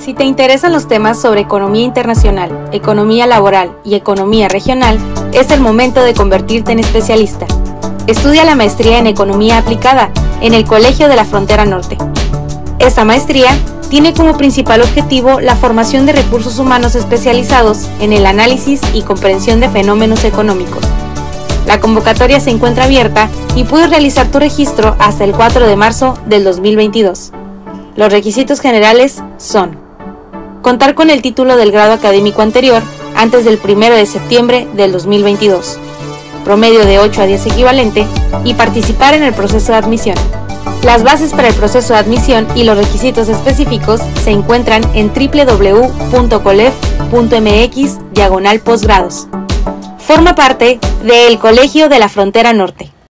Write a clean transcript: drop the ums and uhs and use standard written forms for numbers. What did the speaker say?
Si te interesan los temas sobre economía internacional, economía laboral y economía regional, es el momento de convertirte en especialista. Estudia la maestría en Economía Aplicada en el Colegio de la Frontera Norte. Esta maestría tiene como principal objetivo la formación de recursos humanos especializados en el análisis y comprensión de fenómenos económicos. La convocatoria se encuentra abierta y puedes realizar tu registro hasta el 4 de marzo del 2022. Los requisitos generales son: contar con el título del grado académico anterior antes del 1 de septiembre del 2022, promedio de 8 a 10 equivalente, y participar en el proceso de admisión. Las bases para el proceso de admisión y los requisitos específicos se encuentran en www.colef.mx/posgrados. Forma parte del Colegio de la Frontera Norte.